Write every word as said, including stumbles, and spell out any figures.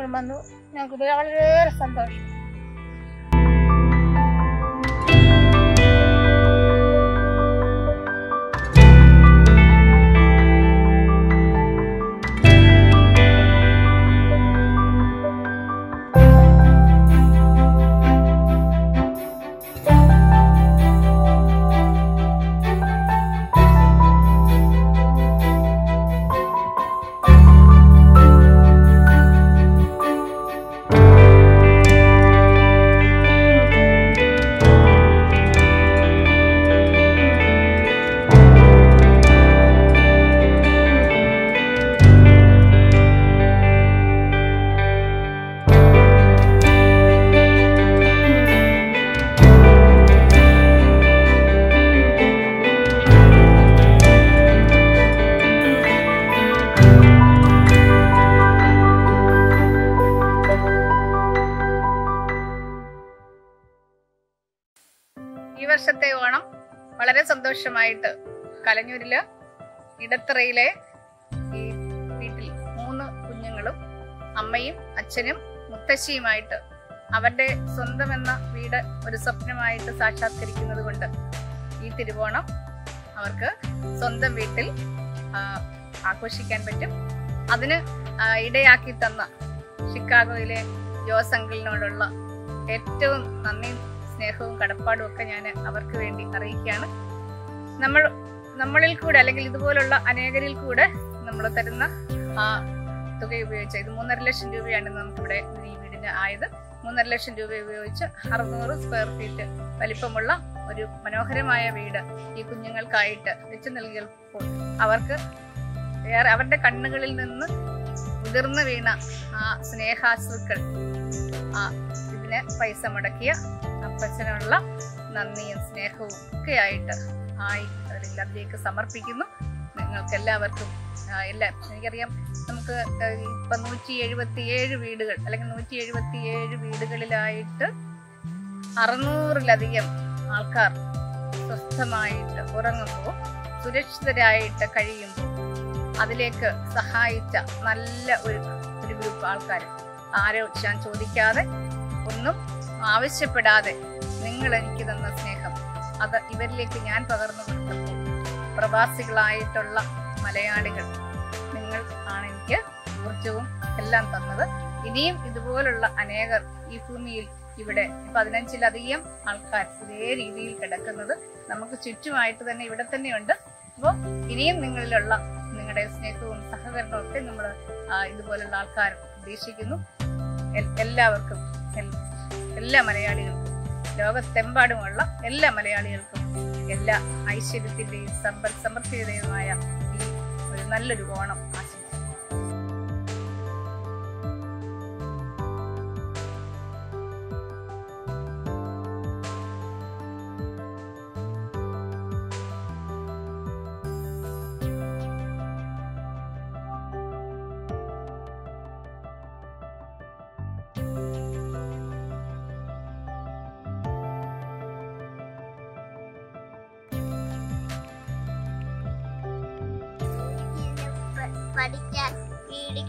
എല്ലാവരും വന്നു. ഞങ്ങൾക്ക് വളരെയേറെ സന്തോഷം. ഈ വർഷത്തെ ഓണം വളരെ സന്തോഷമായിട്ട് കലഞ്ഞൂരില് ഇടത്തറയിലെ ഈ വീട്ടിൽ മൂന്ന് കുഞ്ഞുങ്ങളും അമ്മയും അച്ഛനും മുത്തശ്ശിയുമായിട്ട് അവരുടെ സ്വന്തം എന്ന വീട് ഒരു സ്വപ്നമായിട്ട് സാക്ഷാത്കരിക്കുന്നത് കൊണ്ട് ഈ തിരുവോണം അവർക്ക് സ്വന്തം വീട്ടിൽ ആഘോഷിക്കാൻ പറ്റും. അതിന് ഇടയാക്കി തന്ന ഷിക്കാഗോയിലെ ജോസ് അങ്കിളിനോടുള്ള ഏറ്റവും നന്ദി, സ്നേഹവും കടപ്പാടും ഒക്കെ ഞാൻ അവർക്ക് വേണ്ടി അറിയിക്കുകയാണ്. നമ്മൾ നമ്മളിൽ കൂടെ അല്ലെങ്കിൽ ഇതുപോലുള്ള അനേകരിൽ കൂടെ നമ്മൾ തരുന്ന ആ തുക ഉപയോഗിച്ച്, ഇത് മൂന്നര ലക്ഷം രൂപയാണ് നമുക്കിവിടെ ഈ വീടിന് ആയത്. മൂന്നര ലക്ഷം രൂപ ഉപയോഗിച്ച് അറുന്നൂറ് സ്ക്വയർ ഫീറ്റ് വലിപ്പമുള്ള ഒരു മനോഹരമായ വീട് ഈ കുഞ്ഞുങ്ങൾക്കായിട്ട് വെച്ച് നൽകിയപ്പോൾ അവർക്ക് ഏറെ അവരുടെ കണ്ണുകളിൽ നിന്ന് ഉതിർന്നു വീണ ആ സ്നേഹാശ്രുക്കൾ ആ ഇതിന് പൈസ മുടക്കിയ അപ്പച്ചനുള്ള നന്ദിയും സ്നേഹവും ഒക്കെ ആയിട്ട് ആയി അതിലേക്ക് സമർപ്പിക്കുന്നു. നിങ്ങൾക്ക് എല്ലാവർക്കും എല്ലാ എനിക്കറിയാം നമുക്ക് ഇപ്പൊ നൂറ്റി എഴുപത്തി ഏഴ് വീടുകൾ അല്ലെങ്കിൽ നൂറ്റി എഴുപത്തി ഏഴ് വീടുകളിലായിട്ട് അറുന്നൂറിലധികം ആൾക്കാർ സ്വസ്ഥമായിട്ട് ഉറങ്ങുമ്പോൾ സുരക്ഷിതരായിട്ട് കഴിയുമ്പോൾ അതിലേക്ക് സഹായിച്ച നല്ല ഒരു ഒരു ഗ്രൂപ്പ് ആൾക്കാർ, ആരോ ഞാൻ ചോദിക്കാതെ ഒന്നും ആവശ്യപ്പെടാതെ നിങ്ങൾ എനിക്ക് തന്ന സ്നേഹം അത് ഇവരിലേക്ക് ഞാൻ പകർന്നു കൊടുത്തപ്പോൾ പ്രവാസികളായിട്ടുള്ള മലയാളികൾ നിങ്ങൾ ആണ് എനിക്ക് ഊർജവും എല്ലാം തന്നത്. ഇനിയും ഇതുപോലുള്ള അനേകർ ഈ ഭൂമിയിൽ ഇവിടെ പതിനഞ്ചിലധികം ആൾക്കാർ ഇതേ രീതിയിൽ കിടക്കുന്നത് നമുക്ക് ചുറ്റുമായിട്ട് തന്നെ ഇവിടെ തന്നെയുണ്ട്. അപ്പോൾ ഇനിയും നിങ്ങളിലുള്ള നിങ്ങളുടെ സ്നേഹവും സഹകരണവും ഒക്കെ നമ്മൾ ഇതുപോലുള്ള ആൾക്കാർ പ്രതീക്ഷിക്കുന്നു. എല്ലാവർക്കും എല്ലാ മലയാളികൾക്കും ലോകത്തെമ്പാടുമുള്ള എല്ലാ മലയാളികൾക്കും എല്ലാ ഐശ്വര്യത്തിന്റെയും സമ്പൽ സമൃദ്ധിയുടെയുമായ ഈ ഒരു നല്ലൊരു ഓണം ആശംസിക്കുന്നു. പഠിക്കാൻ വീട്